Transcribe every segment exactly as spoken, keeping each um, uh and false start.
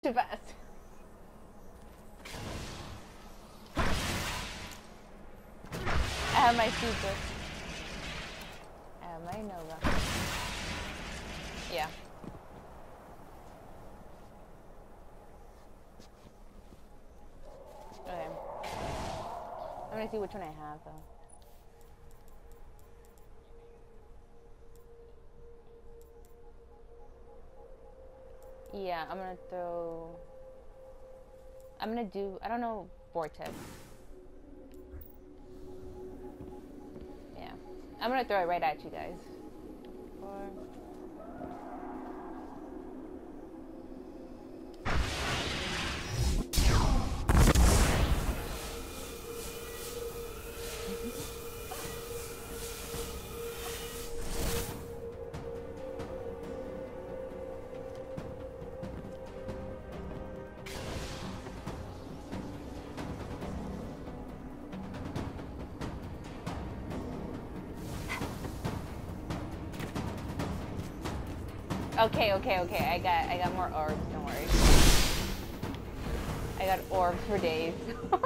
Too fast. I have my super. I have my Nova. Yeah. Okay. I'm gonna see which one I have though. Yeah, I'm gonna throw. I'm gonna do. I don't know, Vortex. Yeah, I'm gonna throw it right at you guys. Four. Okay, okay, okay. I got I got more orbs, don't worry. I got orbs for days. Now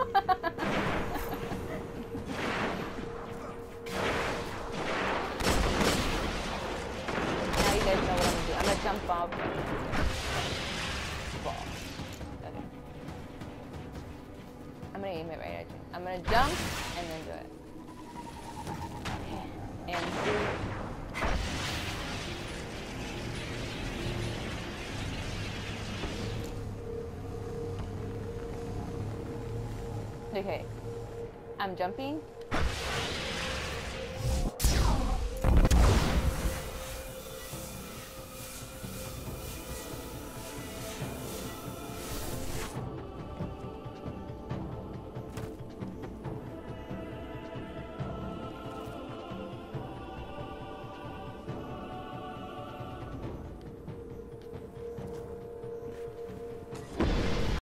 you guys know what I'm gonna do. I'm gonna jump off. Ball. Okay. I'm gonna aim it right at you. I'm gonna jump and then do it. And two. Okay, I'm jumping,